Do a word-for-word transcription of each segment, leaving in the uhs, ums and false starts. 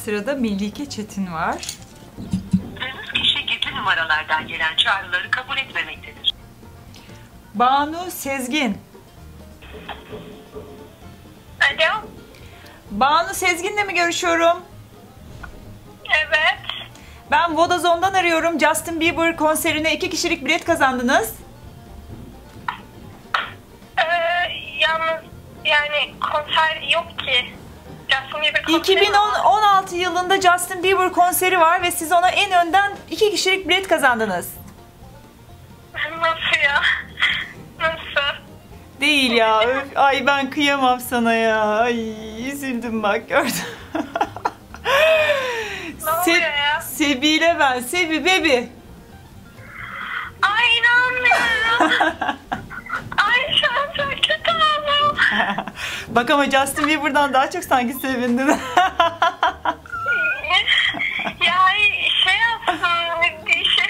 sırada Melike Çetin var. Aradığınız kişi gizli numaralardan gelen çağrıları kabul etmemektedir. Banu Sezgin. Alo. Banu Sezgin'le mi görüşüyorum? Evet. Ben Vodazone'dan arıyorum. Justin Bieber konserine iki kişilik bilet kazandınız. Ee, yalnız yani konser yok ki. Justin Bieber konseri iki bin var. on altı yılında Justin Bieber konseri var ve siz ona en önden iki kişilik bilet kazandınız. Nasıl ya? Nasıl? Değil ya. Öf, ay ben kıyamam sana ya. Ay üzüldüm bak gördüm. Ne oluyor ya? Sebile ben. Sebi bebi. Ay inanmıyorum. Ay şu an çok kötü oldum. Bak ama Justin Bieber'dan daha çok sanki sevindin. Ya şey yapsın. Şey...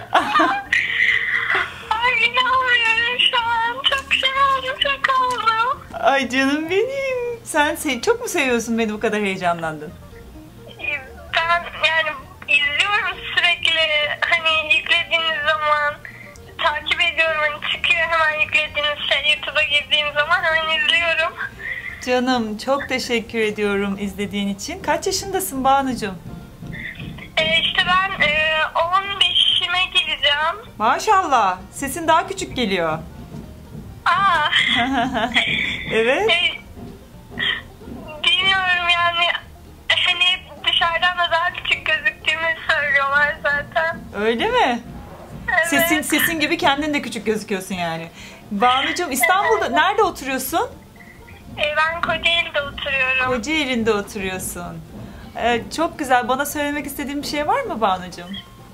Ay inanmıyorum şu an. Çok şey oldum. Çok oldum. Ay canım benim. Sen se- çok mu seviyorsun beni bu kadar heyecanlandın? Ben yani izliyorum sürekli. Hani yüklediğiniz zaman takip ediyorum. Hani çıkıyor hemen yüklediğiniz şey YouTube'a girdiğim zaman hemen izliyorum. Canım çok teşekkür ediyorum izlediğin için. Kaç yaşındasın Banucuğum? Ee, işte ben e, on beşime gireceğim. Maşallah. Sesin daha küçük geliyor. Aa. Evet. e, bilmiyorum yani hani dışarıdan da daha küçük gözüktüğümü söylüyorlar zaten. Öyle mi? Evet. Sesin sesin gibi kendin de küçük gözüküyorsun yani. Banucuğum İstanbul'da nerede oturuyorsun? E, ben Kocaeli'de oturuyorum. Kocaeli'nde oturuyorsun. Ee, çok güzel. Bana söylemek istediğin bir şey var mı Banucuğum?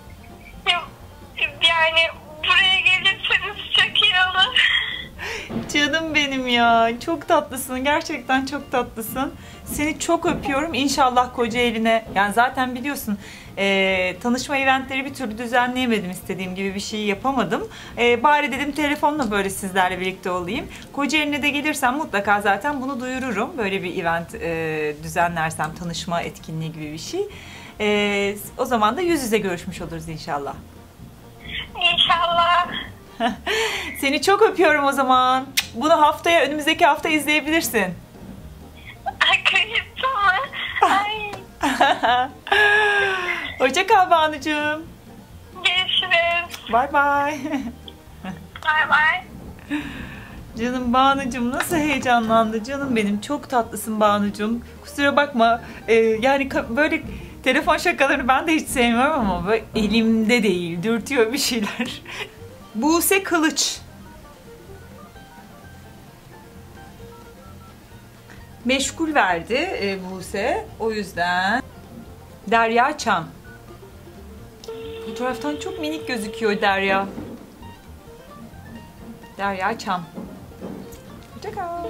Yani buraya gelirseniz çok iyi olur. Canım benim ya. Çok tatlısın. Gerçekten çok tatlısın. Seni çok öpüyorum. İnşallah Kocaeli'ne. Yani zaten biliyorsun e, tanışma eventleri bir türlü düzenleyemedim. İstediğim gibi bir şey yapamadım. E, bari dedim telefonla böyle sizlerle birlikte olayım. Kocaeli'ne de gelirsem mutlaka zaten bunu duyururum. Böyle bir event e, düzenlersem tanışma etkinliği gibi bir şey. E, o zaman da yüz yüze görüşmüş oluruz inşallah. İnşallah. Seni çok öpüyorum o zaman. Bunu haftaya, önümüzdeki hafta izleyebilirsin. Ay kayıttı mı? Ay. Hoşça kal Banucuğum. Görüşürüz. Bye bye. Bay bay. Canım Banucuğum nasıl heyecanlandı. Canım benim çok tatlısın Banucuğum. Kusura bakma. Ee, yani böyle telefon şakalarını ben de hiç sevmiyorum ama böyle elimde değil. Dürtüyor bir şeyler. Buse Kılıç. Meşgul verdi e, Buse. O yüzden. Derya Çam. Fotoğraftan çok minik gözüküyor Derya. Derya Çam. Hoşçakal.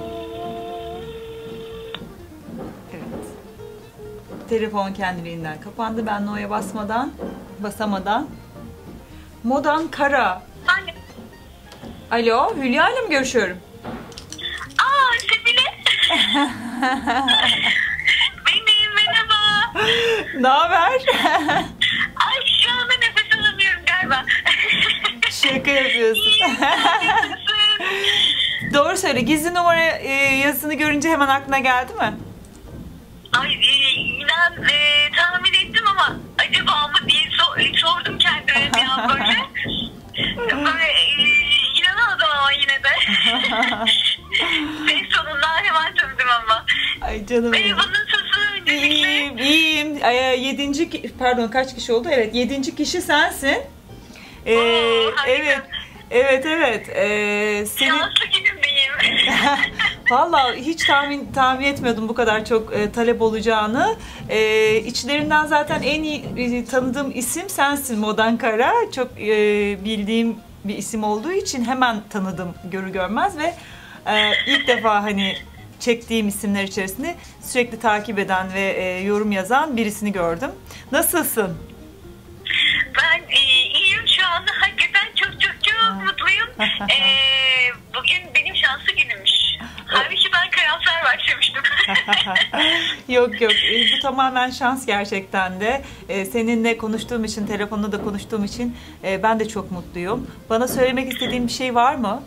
Evet. Telefon kendiliğinden kapandı. Ben No'ya basmadan, basamadan. Modan Kara. Anne. Alo, Hülya ile mi görüşüyorum? Aa Sebile. Benim merhaba. Ne haber? Ay şu anda nefes alamıyorum galiba. Şaka yapıyorsun. Doğru söyle. Gizli numara e, yazısını görünce hemen aklına geldi mi? Ay e, inan e, tahmin ettim ama acaba mı diye so- sordum kendime bir an böyle. Böyle e, inanamadım ama yine de. Ses sonundan hemen çözdüm ama. Ay canım benim. Merhaba nasılsın öncelikle? İyiyim, iyiyim. Ay, yedinci, ki- pardon kaç kişi oldu? Evet, yedinci kişi sensin. Ee, Oo, harika. evet, evet, evet. Ee, senin... Şanslı günümdeyim. Vallahi hiç tahmin tahmin etmiyordum bu kadar çok e, talep olacağını. E, içlerinden zaten en iyi e, tanıdığım isim sensin Modan Kara. Çok e, bildiğim bir isim olduğu için hemen tanıdım görü görmez ve e, ilk defa hani çektiğim isimler içerisinde sürekli takip eden ve e, yorum yazan birisini gördüm. Nasılsın? Ben e, iyiyim şu anda. Hakikaten çok çok çok mutluyum. E, bugün benim şanslı günümmüş. Halbuki ben karamsar başlamıştım. Yok yok, bu tamamen şans gerçekten de. Seninle konuştuğum için, telefonda da konuştuğum için ben de çok mutluyum. Bana söylemek istediğin bir şey var mı?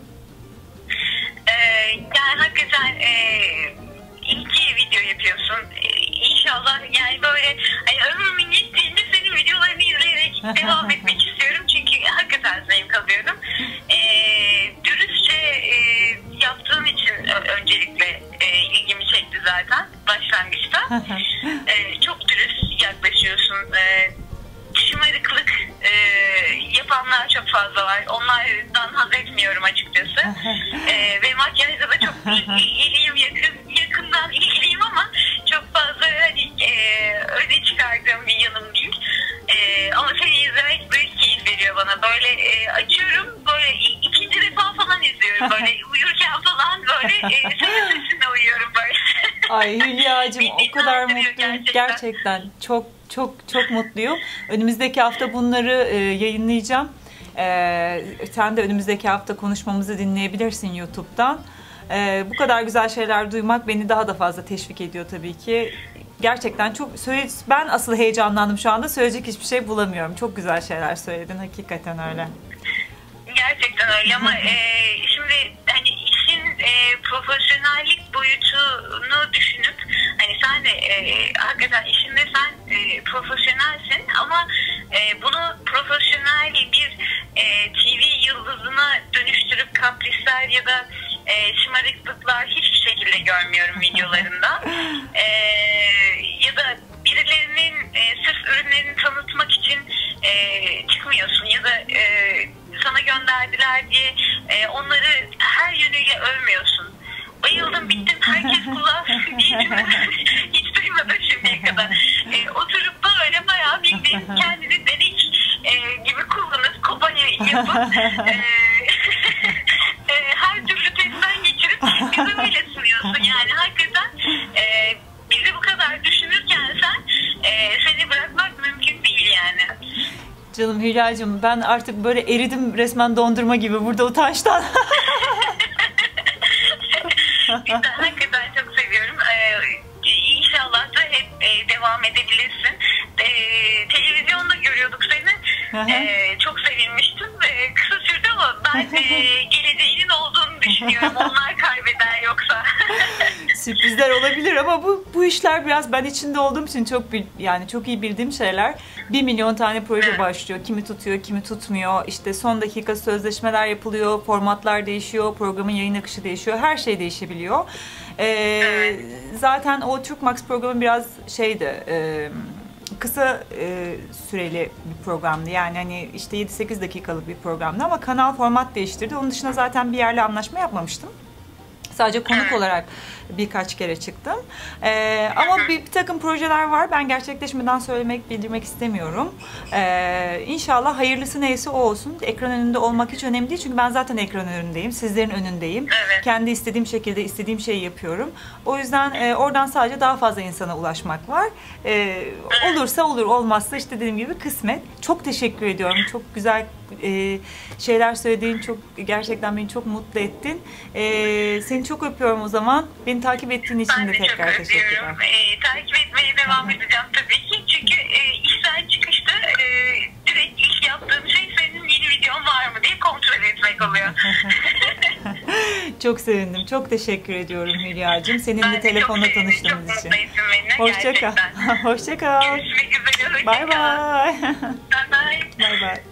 Ee, yani hakikaten e, iyi ki video yapıyorsun. Ee, İnşallah yani böyle hani ömrümün yettiğinde senin videolarını izleyerek devam etmek istiyorum. Çünkü hakikaten zevk alıyorum. Ee, dürüstçe e, yaptığın için öncelikle e, ilgimi çekti zaten başlangıçta. Ee, çok dürüst yaklaşıyorsun. Ee, şımarıklık e, yapanlar çok fazla var. Onlardan haz etmiyorum açıkçası. E, ve makyajda da çok ilgiliyim, yakın, yakından ilgiliyim ama çok fazla hani e, öne çıkardığım bir yanım değil. E, ama seni izlemek büyük keyif veriyor bana. Böyle e, açıyorum, böyle ikinci defa falan izliyorum. Böyle uyurken falan böyle e, senin sesinle uyuyorum böyle. Ay Hülya'cığım o kadar mutluyum. Gerçekten. gerçekten çok çok çok mutluyum. Önümüzdeki hafta bunları e, yayınlayacağım. E, sen de önümüzdeki hafta konuşmamızı dinleyebilirsin YouTube'dan. E, bu kadar güzel şeyler duymak beni daha da fazla teşvik ediyor tabii ki. Gerçekten çok söyle, ben asıl heyecanlandım şu anda. Söyleyecek hiçbir şey bulamıyorum. Çok güzel şeyler söyledin. Hakikaten öyle. Gerçekten öyle ama e, şimdi hani işin e, profesyonellik boyutunu düşünüp hani sen de e, hakikaten işinde sen e, profesyonelsin ama e, bunu profesyonel bir e, T V yıldızına dönüştürüp kaprisler ya da e, şımarıklıklar hiçbir şekilde görmüyorum videolarında. E, ya da birilerinin e, sırf ürünlerini tanıtmak için e, çıkmıyorsun ya da e, sana gönderdiler diye e, onları her yönüyle övmüyorsun. Bayıldım, bittim, herkes kullansın diye hiç duymadım şimdiye kadar. E, oturup böyle bayağı bildiğin kendini denek e, gibi kullanıp kopanya yapıp e, e, her türlü testten geçirip bize öyle sunuyorsun. Yani hakikaten e, bizi bu kadar düşünürken sen e, seni bırakmak mümkün değil yani. Canım Hülya'cığım ben artık böyle eridim resmen dondurma gibi burada utançtan. Hakikaten çok seviyorum. Ee, inşallah da hep e, devam edebilirsin. E, televizyonda görüyorduk seni. E, çok sevinmiştim. E, kısa sürdü ama ben e, geleceğinin olduğunu düşünüyorum. Onlar kaybeder yoksa. Sürprizler olabilir ama bu bu işler biraz ben içinde olduğum için çok yani çok iyi bildiğim şeyler. Bir milyon tane proje başlıyor. Kimi tutuyor, kimi tutmuyor. İşte son dakika sözleşmeler yapılıyor, formatlar değişiyor, programın yayın akışı değişiyor. Her şey değişebiliyor. Ee, zaten o Türkmax programı biraz şeydi, e, kısa e, süreli bir programdı. Yani hani işte yedi sekiz dakikalık bir programdı ama kanal format değiştirdi. Onun dışında zaten bir yerle anlaşma yapmamıştım. Sadece konuk olarak birkaç kere çıktım. Ee, ama bir, bir takım projeler var. Ben gerçekleşmeden söylemek, bildirmek istemiyorum. Ee, İnşallah hayırlısı neyse o olsun. Ekran önünde olmak hiç önemli değil. Çünkü ben zaten ekran önündeyim. Sizlerin önündeyim. Evet. Kendi istediğim şekilde istediğim şeyi yapıyorum. O yüzden e, oradan sadece daha fazla insana ulaşmak var. E, olursa olur, olmazsa işte dediğim gibi kısmet. Çok teşekkür ediyorum. Çok güzel e, şeyler söylediğin, çok gerçekten beni çok mutlu ettin. E, seni çok öpüyorum o zaman. Beni takip ettiğin için ben de, de tekrar çok teşekkürler. E, takip etmeye devam edeceğim tabii ki. Çünkü e, işten çıkışta e, direkt ilk yaptığım şey senin yeni videon var mı diye kontrol etmek oluyor. Çok sevindim. Çok teşekkür ediyorum Hülya'cığım. Seninle Ben de telefonda çok sevindim, tanıştığımız çok için. mutlu ettin beni, Hoşça kal. gerçekten. Hoşça kal. Görüşmek üzere. Hoşça Bye kal. bye. Bye bye. Bye bye.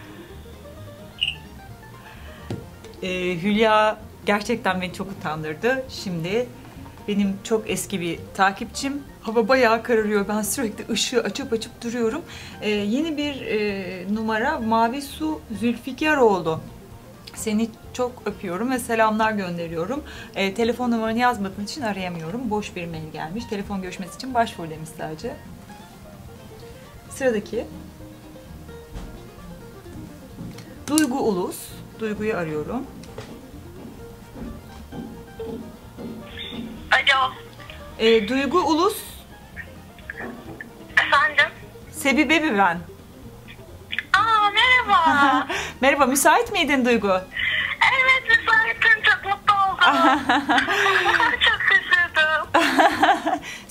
Ee, Hülya gerçekten beni çok utandırdı. Şimdi benim çok eski bir takipçim. Hava bayağı kararıyor. Ben sürekli ışığı açıp açıp duruyorum. Ee, yeni bir e, numara Mavi Su Zülfikaroğlu. Seni çok öpüyorum ve selamlar gönderiyorum. E, telefon numaranı yazmadığın için arayamıyorum. Boş bir mail gelmiş. Telefon görüşmesi için başvur demiş sadece. Sıradaki Duygu Ulus. Duygu'yu arıyorum. Alo. E, Duygu Ulus. Efendim? Sebi Bebi ben. Aa merhaba. Merhaba, müsait miydin Duygu? Evet müsaitim, çok mutlu oldum. Çok şaşırdım.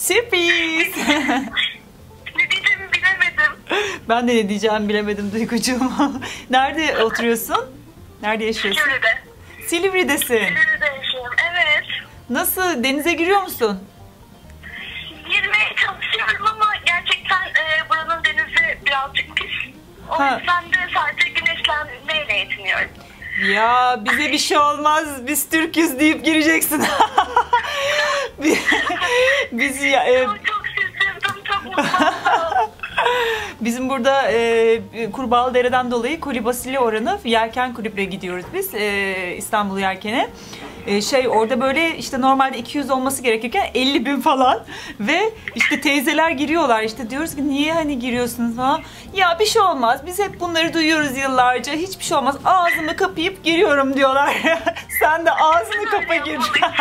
Sürpriz. Ne diyeceğimi bilemedim. Ben de ne diyeceğimi bilemedim Duygucuğum. Nerede oturuyorsun? Nerede yaşıyorsun? Silivri'de. Silivri'desin. Silivri'de yaşıyorum. Evet. Nasıl? Denize giriyor musun? Girmeye çalışıyorum ama gerçekten e, buranın denizi birazcık pis. O Ha. yüzden de sadece güneşlenmeyle yetiniyorum. Ya bize bir şey olmaz. Biz Türk'üz deyip gireceksin. Biz- Biz ya, e, Çok çok şaşırdım, çok mutlu oldum. bizim burada e, Kurbağalıdere'den dolayı Kolibasili oranı yelken kulübüne gidiyoruz biz e, İstanbul Yelken'e. E, şey orada böyle işte normalde iki yüz olması gerekirken elli bin falan ve işte teyzeler giriyorlar, işte diyoruz ki niye hani giriyorsunuz falan. Ya bir şey olmaz, biz hep bunları duyuyoruz yıllarca, hiçbir şey olmaz, ağzımı kapayıp giriyorum diyorlar. Sen de ağzını kapa gir.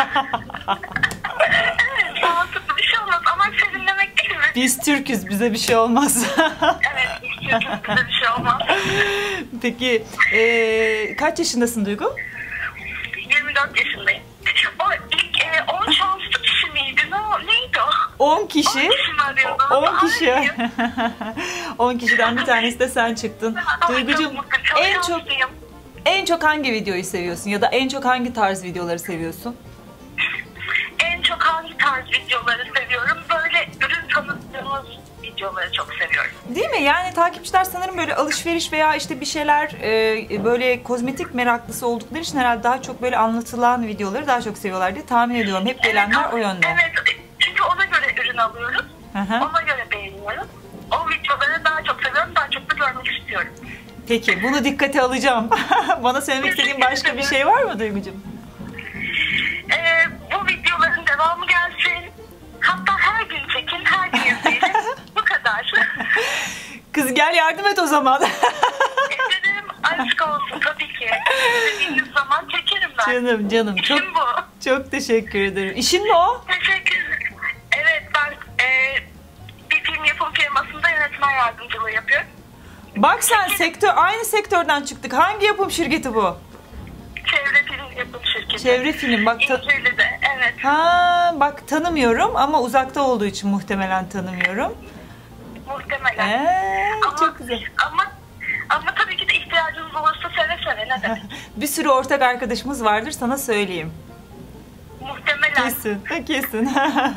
Evet, sağlıklı bir şey olmaz ama serinlemek değil mi? Biz Türk'üz, bize bir şey olmaz. Evet, hiç bize bir şey olmaz. Peki e, kaç yaşındasın Duygu? yirmi dört yaşındayım. O ilk e, on şanslı kişi miydi? Ne, neydi o? on kişi. on kişi mi arıyordu? on kişi. Ay, on kişiden bir tanesi de sen çıktın. ay, Duygucuğum, çok mutluyum, çok en çok şanslıyım. en çok hangi videoyu seviyorsun ya da en çok hangi tarz videoları seviyorsun? En çok hangi tarz videoları seviyorum? Böyle ürün tanıttığımız videoları çok seviyorum. Değil mi? Yani takipçiler sanırım böyle alışveriş veya işte bir şeyler e, böyle kozmetik meraklısı oldukları için herhalde daha çok böyle anlatılan videoları daha çok seviyorlar diye tahmin ediyorum. Hep gelenler Evet, o yönde. Evet, çünkü ona göre ürün alıyoruz. Hı hı. Ona göre beğeniyorum. O videoları daha çok seviyorum, daha çok da görmek istiyorum. Peki bunu dikkate alacağım. Bana söylemek istediğin başka bir şey var mı Duygucuğum? Ee, bu videoların devamı gelsin. Hatta her gün çekin, her gün izleyin. Bu kadar. Kız gel yardım et o zaman. İstedim, aşk olsun tabii ki. İstediğiniz zaman çekerim ben. Canım canım çok İşim bu. çok teşekkür ederim. İşin mi o? Teşekkür ederim. Evet, ben e, bir film yapım firmasında yönetmen yardımcılığı yapıyorum. Bak sen sektör aynı sektörden çıktık. Hangi yapım şirketi bu? Çevre film yapım şirketi. Çevre film. Bak ta- İncirli'de, evet. ha bak tanımıyorum ama uzakta olduğu için muhtemelen tanımıyorum. Muhtemelen. Ee, ama, çok güzel. Ama, ama tabii ki de ihtiyacınız olursa seve seve, ne demek. Bir sürü ortak arkadaşımız vardır, sana söyleyeyim. Muhtemelen. Kesin. Kesin.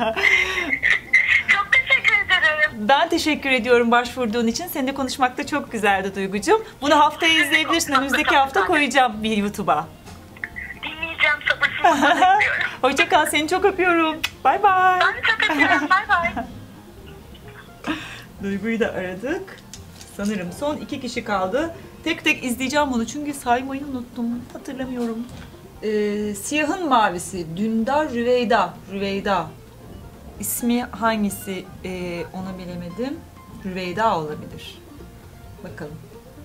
Çok teşekkür ederim. Ben teşekkür ediyorum başvurduğun için. Seninle konuşmak da çok güzeldi Duygucuğum. Bunu haftaya izleyebilirsin. Önümüzdeki hafta koyacağım bir YouTube'a. Dinleyeceğim, sabırsızlıkla bekliyorum. Hoşça kal. Seni çok öpüyorum. Bay bay. Ben çok öpüyorum. Bay bay. Duygu'yu da aradık. Sanırım son iki kişi kaldı. Tek tek izleyeceğim bunu çünkü saymayı unuttum. Hatırlamıyorum. Ee, Siyahın Mavisi. Dündar Rüveyda. Rüveyda. İsmi hangisi ee, onu bilemedim. Rüveyda olabilir. Bakalım.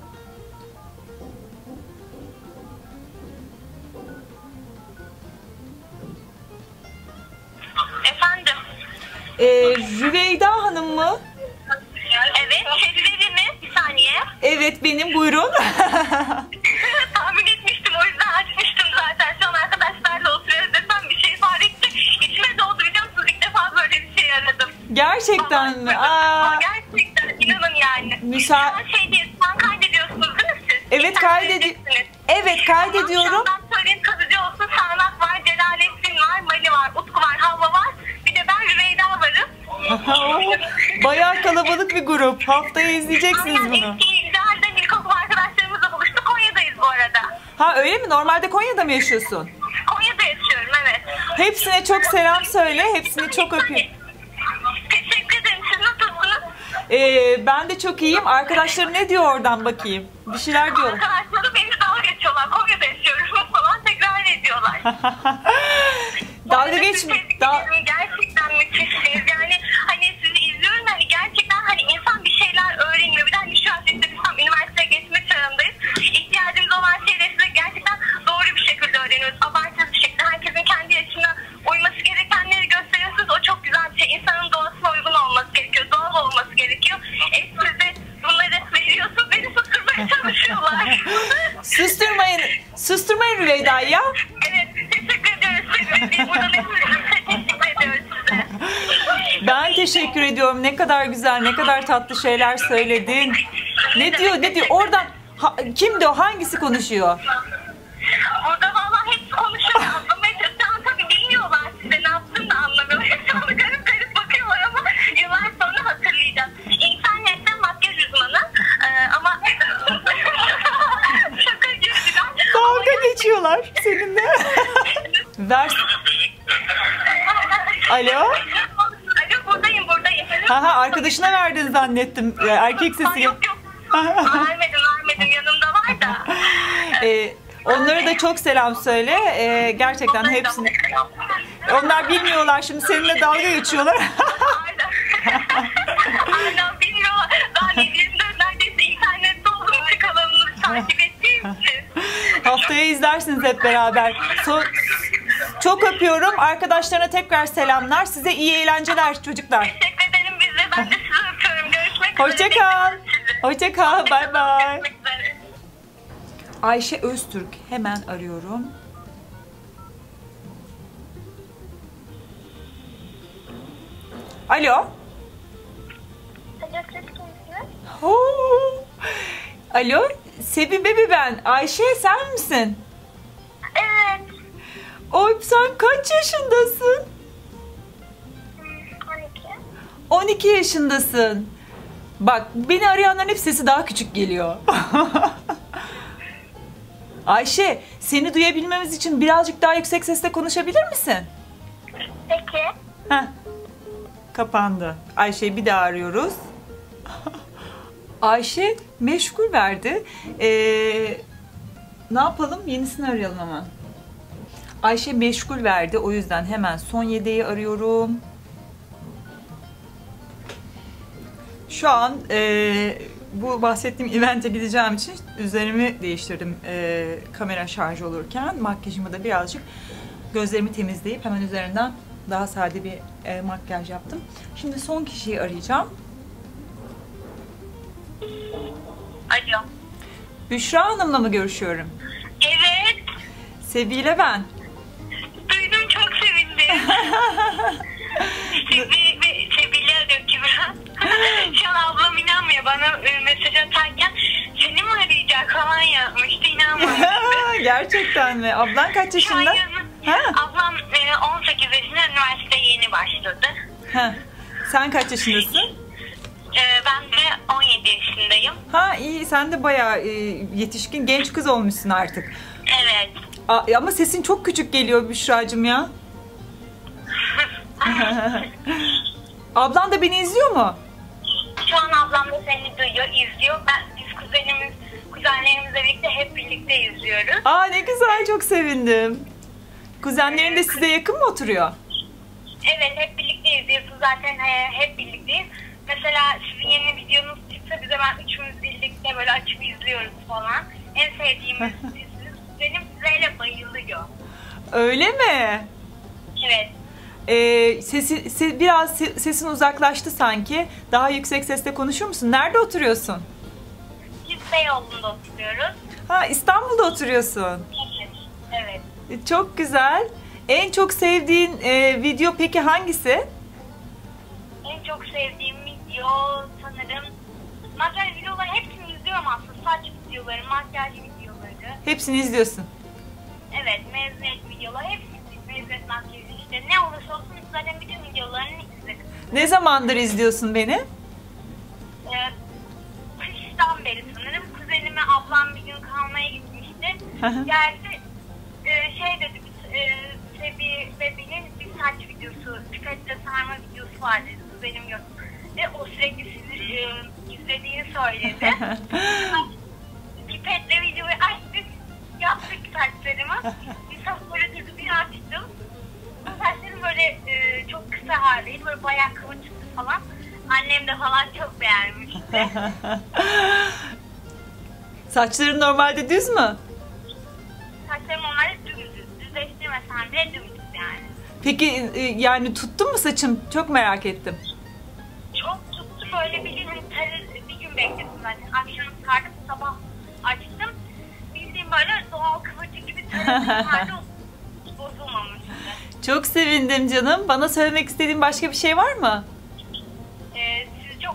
Efendim. Ee, Rüveyda Hanım mı? Evet, çeviriri mi? Bir saniye. Evet benim, buyurun. Tahmin etmiştim, o yüzden açmıştım zaten. Şu an arkadaşlarla oturuyoruz desem bir şey ifade etti. İçime doğdu, biliyor musunuz? İlk defa böyle bir şey aradım. Gerçekten mi? Aa, Gerçekten, inanın yani. Müsa- Şu an şey değil, şu an kaydediyorsunuz değil mi siz? Evet, kaydedi- Evet kaydediyorum. Tamam, ben söyleyeyim, kalıcı olsun. Sanat var, Celalettin var, Mali var, Utku var, Havva var. Bir de ben Rüveyda varım. Bayağı kalabalık bir grup. Haftaya izleyeceksiniz Aynen, bunu. eski İldehal'den ilkokul arkadaşlarımızla buluştuk. Konya'dayız bu arada. Ha öyle mi? Normalde Konya'da mı yaşıyorsun? Konya'da yaşıyorum, evet. Hepsine çok selam söyle. Hepsini çok öpüyorum. Teşekkür ederim. Siz nasılsınız? Ee, ben de çok iyiyim. Arkadaşlarım ne diyor oradan bakayım? Bir şeyler diyor. Arkadaşlarım beni dalga geçiyorlar. Konya'da yaşıyorum falan tekrar ediyorlar. Dalga geç. Da Gerçekten müthişsiniz. Yani hani sizi izliyorum, hani gerçekten hani insan bir şeyler öğreniyor. Bir de hani şu an işte biz tam üniversiteye geçme çağındayız. İhtiyacımız olan şeyleri size gerçekten doğru bir şekilde öğreniyoruz. Abartısız bir şekilde herkesin kendi yaşına uyması gerekenleri gösteriyorsunuz. O çok güzel bir şey. İnsanın doğasına uygun olması gerekiyor. Doğal olması gerekiyor. E siz de bunları veriyorsunuz. Beni susturmaya çalışıyorlar. susturmayın. Susturmayın Rüveyda'yı ya. Evet, teşekkür ediyoruz. Buradan hepinize teşekkür ediyoruz size. Ben teşekkür ediyorum. Ne kadar güzel, ne kadar tatlı şeyler söyledin. Ne diyor, ne diyor? Oradan ha, kimdi o? Hangisi konuşuyor? Orada valla hepsi konuşuyor. Mesela sen tabii bilmiyorlar size ne yaptığını da anlamıyorlar. Hepsi bana garip garip bakıyorlar ama yıllar sonra hatırlayacağım. İnternetten makyaj uzmanı ee, ama şaka gibi biraz. Dalga geçiyorlar seninle. Ver. Alo? Alo buradayım buradayım. Ha ha, arkadaşına verdin zannettim. Erkek sesi. Yok yok. Vermedim vermedim yanımda var da. Ee, onlara da çok selam söyle. Ee, gerçekten hepsini. Onlar bilmiyorlar şimdi, seninle dalga geçiyorlar. Aynen. Aynen bilmiyorlar. Ben yirmi dört neredeyse internette olduğum için kanalınızı takip ettiğim için. Haftaya izlersiniz hep beraber. So- çok öpüyorum. Arkadaşlarına tekrar selamlar. Size iyi eğlenceler çocuklar. Teşekkür ederim biz de. Ben de sizi öpüyorum. Görüşmek üzere. Hoşça kal. Hoşça kal. Bay bay. Görüşmek üzere. Ayşe Öztürk. Hemen arıyorum. Alo. Alo siz kimsiniz? Oo. Alo. Sebi Bebi ben. Ayşe sen misin? Evet. Oy, sen kaç yaşındasın? on iki. on iki yaşındasın. Bak, beni arayanların hep sesi daha küçük geliyor. Ayşe, seni duyabilmemiz için birazcık daha yüksek sesle konuşabilir misin? Peki. Heh. Kapandı. Ayşe'yi bir daha arıyoruz. Ayşe meşgul verdi. Ee, ne yapalım? Yenisini arayalım hemen. Ayşe meşgul verdi. O yüzden hemen son yedeği arıyorum. Şu an e, bu bahsettiğim event'e gideceğim için üzerimi değiştirdim e, kamera şarj olurken. Makyajımı da birazcık, gözlerimi temizleyip hemen üzerinden daha sade bir e, makyaj yaptım. Şimdi son kişiyi arayacağım. Alo. Büşra Hanım'la mı görüşüyorum? Evet. Seviyle ben. Duydum çok sevindim. Sevi ve Sevil'i arıyor ki ben. Şu an ablam inanmıyor bana e, mesaj atarken seni mi arayacak falan yapmıştı, inanmamıştı. Gerçekten mi? Ablan kaç Şu an yaşında? yanı- Ha? Ablam e, on sekiz yaşında, üniversiteye yeni başladı. Ha. Sen kaç yaşındasın? E, ben de on yedi yaşındayım. Ha, iyi, sen de bayağı e, yetişkin genç kız olmuşsun artık. Evet. A- ama sesin çok küçük geliyor Büşra'cığım ya. Ablan da beni izliyor mu? Şu an ablam da seni duyuyor, izliyor. Ben, biz kuzenimiz, kuzenlerimizle birlikte hep birlikte izliyoruz. Aa, ne güzel, çok sevindim. Kuzenlerin de size yakın mı oturuyor? Evet, hep birlikte izliyoruz. Zaten e, hep birlikteyiz. Mesela sizin yeni videonuz çıksa bize ben üçümüz birlikte böyle açıp izliyoruz falan. En sevdiğimiz sizsiniz. Benim size bayılıyor. Öyle mi? Evet. Ee, sesi, se- biraz se- sesin uzaklaştı sanki. Daha yüksek sesle konuşur musun? Nerede oturuyorsun? Biz Beyoğlu'nda oturuyoruz. Ha, İstanbul'da oturuyorsun. Evet. Evet. E, Çok güzel. En çok sevdiğin e, video peki hangisi? En çok sevdiğim video sanırım makyaj videoları, hepsini izliyorum aslında. Saç videoları, makyaj videoları. Hepsini izliyorsun. Evet, mezuniyet videoları, hepsini. Mezuniyet makyajı işte. Ne olursa olsun zaten bütün videolarını izledim. Ne zamandır izliyorsun beni? Ee, kıştan beri sanırım. Kuzenime ablam bir gün kalmaya gitmişti. Hı hı. Geldi, e, şey dedi, e, Sebi Bebi'nin bir saç videosu, pipetle sarma videosu var dedi. Kuzenim yok. Ve o sürekli sizi e, izlediğini söyledi. Pipetle videoyu açtık, yaptık saçlarımı. Bir saç böyle durdu, bir açtım. Saçlarım böyle e, çok kısa haldeydi, böyle bayağı kıvırcıktı falan. Annem de falan çok beğenmişti. Saçların normalde düz mü? Saçlarım onları dümdüz, düzleştirmesen bile dümdüz yani. Peki e, yani tuttu mu saçım? Çok merak ettim. Çok tuttu, böyle bir gün hani tarı, bir gün bekledim zaten. Akşam çıkardım, sabah açtım. Bildiğim böyle doğal kıvırcık gibi tarı halde bozulmamıştı. Çok sevindim canım. Bana söylemek istediğin başka bir şey var mı?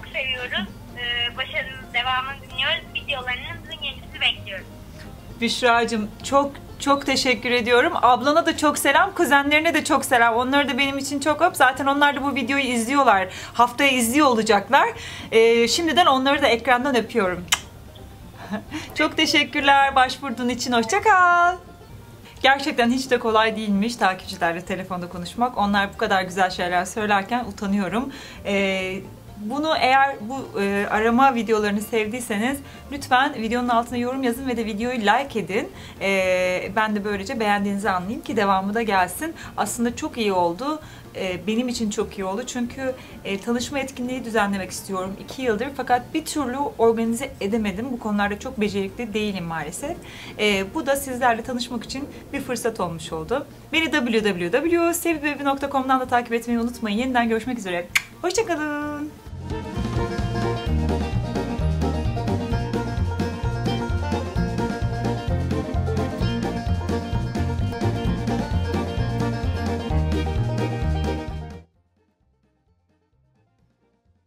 seviyoruz. Ee, başarınız devamını dinliyoruz. Videolarınızın yenisini bekliyoruz. Büşra'cığım çok çok teşekkür ediyorum. Ablana da çok selam, kuzenlerine de çok selam. Onları da benim için çok öp. Zaten onlar da bu videoyu izliyorlar. Haftaya izliyor olacaklar. Ee, şimdiden onları da ekrandan öpüyorum. Çok teşekkürler başvurduğun için. Hoşça kal. Gerçekten hiç de kolay değilmiş takipçilerle telefonda konuşmak. Onlar bu kadar güzel şeyler söylerken utanıyorum. Ee, Bunu eğer bu e, arama videolarını sevdiyseniz lütfen videonun altına yorum yazın ve de videoyu like edin. E, ben de böylece beğendiğinizi anlayayım ki devamı da gelsin. Aslında çok iyi oldu. E, benim için çok iyi oldu. Çünkü e, tanışma etkinliği düzenlemek istiyorum iki yıldır. Fakat bir türlü organize edemedim. Bu konularda çok becerikli değilim maalesef. E, bu da sizlerle tanışmak için bir fırsat olmuş oldu. Beni w w w nokta sevgibebi nokta com'dan da takip etmeyi unutmayın. Yeniden görüşmek üzere. Hoşça kalın.